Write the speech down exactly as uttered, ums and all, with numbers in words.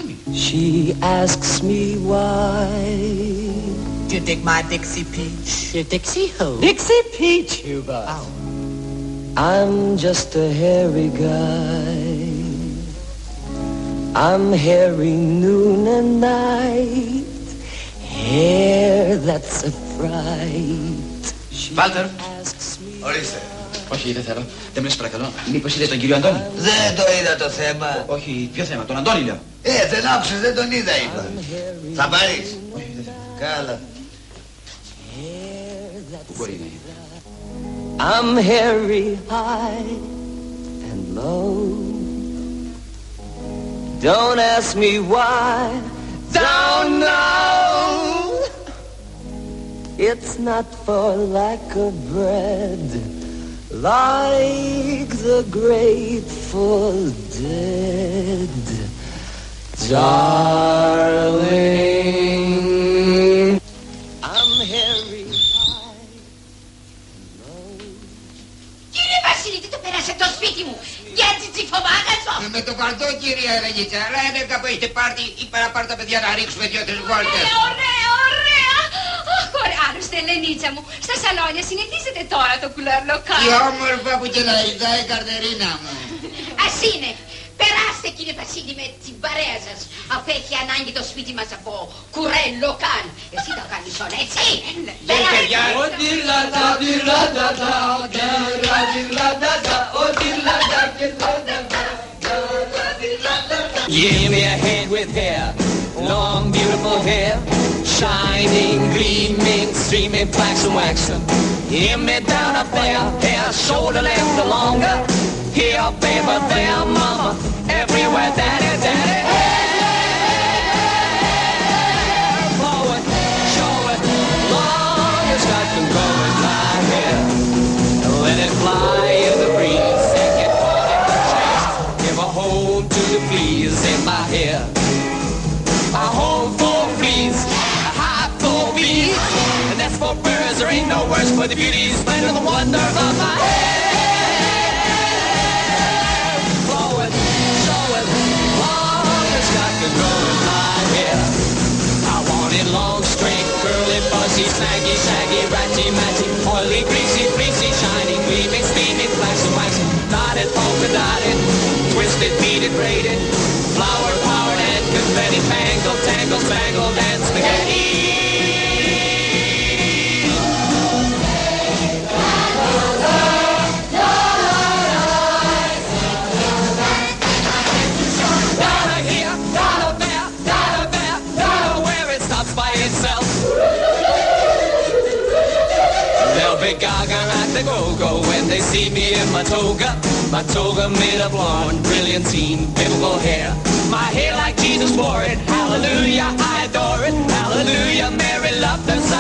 Sami. She asks me why. Do you dig my Dixie Peach? Your Dixie who? Dixie Peach, Hubert. Oh. I'm just a hairy guy. I'm hairy noon and night. Hair that's a fright. She Βάλτερ. asks me Ορίστε. Όχι, δεν θέλω. Δεν με λες παρακαλώ. Μήπως είδες τον κύριο Αντώνη? Δεν το είδα το θέμα. Όχι, ποιο θέμα, τον Αντώνη λέω. Ε, δεν άκουσες, δεν τον είδα, είπα. Θα πάρεις. Όχι, δεν θέλω. Καλά. Πού μπορεί να είναι? I'm hairy high and low. Don't ask me why. Don't know. It's not for lack of bread, like the grateful dead. Darling, I'm hairy high and low. Κύριε Βασίλη, τι το πέρασε το σπίτι μου? Για τσιτσιφομάγαζο! Με το παρτό, κυρία Ελενίτσα. Αλλά ένεκα που έχετε πάρτι ή παραπάρει τα παιδιά να ρίξουμε δύο-τρεις βόλτες. Ωραία, ωραία, ωραία! Αχ, ωραία, άλλωστε, Ελενίτσα μου, στα σαλόνια συνηθίζετε τώρα το κουλέρ λοκάλ. Τι όμορφα που και να ειδάει η καρτερίνα μου. Ας είναι. Περάστε, κύριε Βασίλη, με την παρέα σας, αφού έχει ανάγκη το σπίτι μας από κουρέ λοκάλ. Εσύ το κάνεις όλα, έτσι. Γεια, παιδιά. Give me a head with hair, long beautiful hair, shining, gleaming, streaming, flaxen, waxen. Give me down up there, hair, shoulder length or longer. Here, baby, there, mama, everywhere, daddy, daddy. Hair, blow it, show it, long as I can go and fly here. Let it fly in the breeze and get caught in the trees. Give a home to the fleas in my hair. A home for fleas, a hive for bees, and that's for birds. There ain't no worse for the beauty, splendor, the wonder of my hair. Blow it, show it, long as I can go in my hair. I want it long, straight, curly, fuzzy, snaggy, shaggy, ratty, matty, oily, greasy, fleecy, shiny, gleaming, steaming, flaxen, waxen, knotted, polka dotted, twisted, beaded, braided, flower powered and confetti, tangled, tangled, spangled, and spaghetti. Down here, down there, down there, down where it stops by itself. They'll be gaga at the go-go when they see me in my toga. My toga made of blonde, brilliantine, biblical hair. My hair like Jesus wore it. Hallelujah, I adore it. Hallelujah, Mary loved us